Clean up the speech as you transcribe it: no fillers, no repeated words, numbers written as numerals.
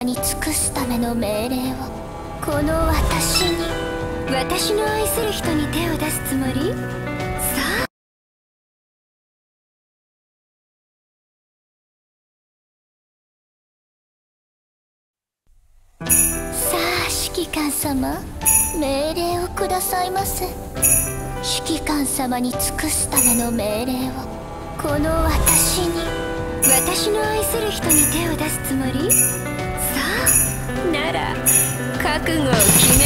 に尽くすための命令をこの私に、私の愛する人に手を出すつもり？さあ指揮官様、命令をくださいませ。指揮官様に尽くすための命令をこの私に、私の愛する人に手を出すつもり？さあなら覚悟を決め